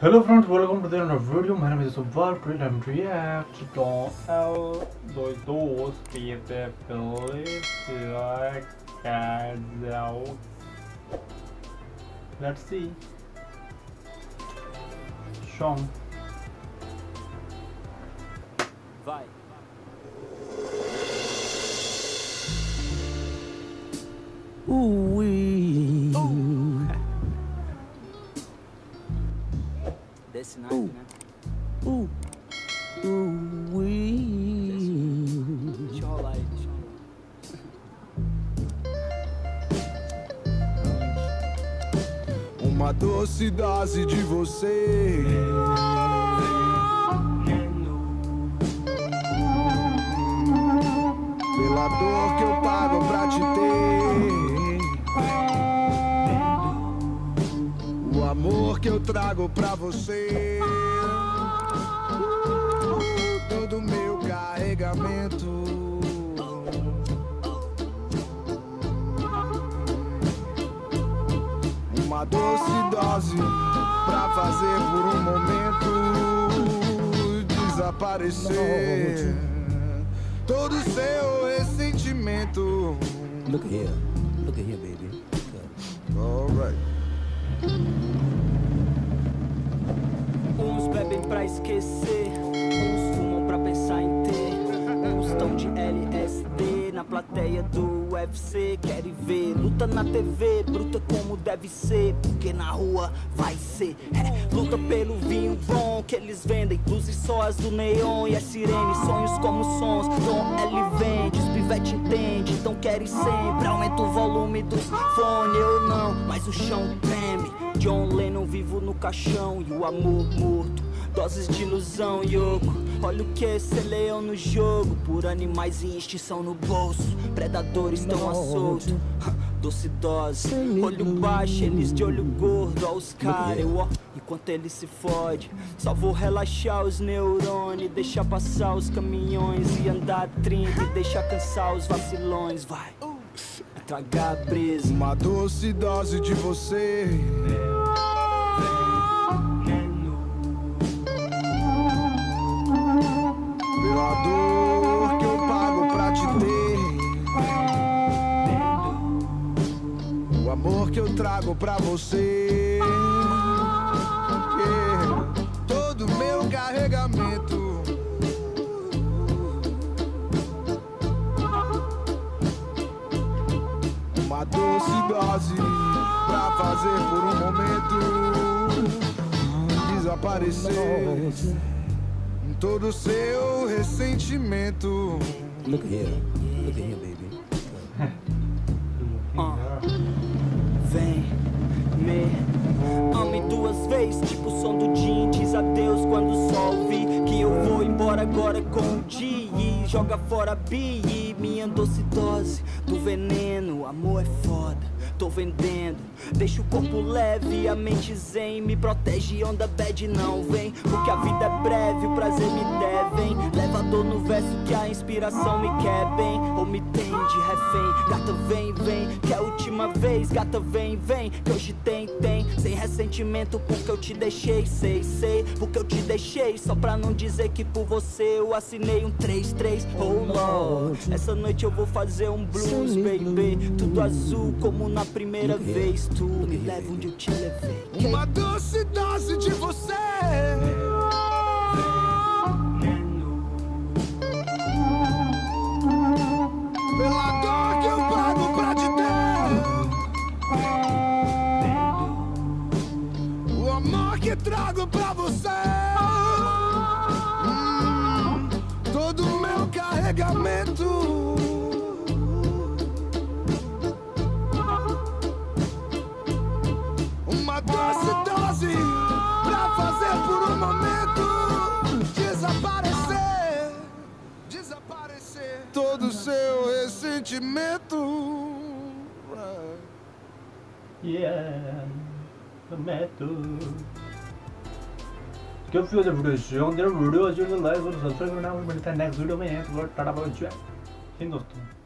Hello friends, welcome to another video. My name is Subal. Today I'm reacting to L22 Peter Phillips out. Let's see. Song. Vai. Desse naipe, né? Deixa eu rolar aí, deixa eu rolar. Uma doce dose de você. Pela dor que eu pago pra te ter, o amor que eu trago pra você, todo meu carregamento. Uma doce dose pra fazer por um momento desaparecer todo seu ressentimento. Look here, baby. Alright. Uns bebem pra esquecer, uns fumam pra pensar em ter, uns tão de LSD na plateia do UFC. Querem ver, luta na TV, bruta como deve ser, porque na rua vai ser. Luta pelo vinho bom que eles vendem, luzes só as do neon e as sirenes, sonhos como sons. Dom L vende, os pivete entende, então querem sempre. Aumenta o volume dos fones, eu não, mas o chão treme. John Lennon vivo no caixão e o amor morto, doses de ilusão, Yoko. Olha o que esse leão no jogo, por animais em extinção no bolso, predadores tão a solto. Doce dose, olho baixo, eles de olho gordo, ó os caras, eu ó, enquanto ele se fode. Só vou relaxar os neurônios, deixar passar os caminhões e andar 30 e deixar cansar os vacilões, vai. Tragar a brisa. Uma doce dose de você. Pela dor que eu pago pra te ter, o amor que eu trago pra você, todo meu carregamento. Uma doce dose pra fazer por um momento desaparecer todo seu ressentimento. Look here, baby. Vem, me ame duas vezes, tipo o som do Jim. Diz adeus quando o sol vi, que eu vou embora agora com o G. Joga fora a bi, minha doce dose do veneno. Amor é foda, tô vendendo. Deixa o corpo leve, a mente zen. Me protege, onda bad não vem, porque a vida é breve, o prazer me devem. Leva dor no verso que a inspiração me quer bem, ou me tem de refém. Gata vem, que é a última vez. Gata vem, que hoje tem. Sem ressentimento porque eu te deixei, sei. Porque eu te deixei, só pra não dizer que por você eu assinei um 3-3. Oh Lord, essa noite eu vou fazer um blues, baby. Tudo azul como na primeira vez. Tu me leva onde eu te levei. Uma doce dose de você. Pela dor que eu pago pra te ter, o amor que trago pra você, todo o meu carregamento. Uma doce dose pra fazer por um momento desaparecer todo o seu ressentimento. Yeah, the method. If you have a video, there are videos you will like, subscribe now. We'll meet in the next video. Tata bye bye.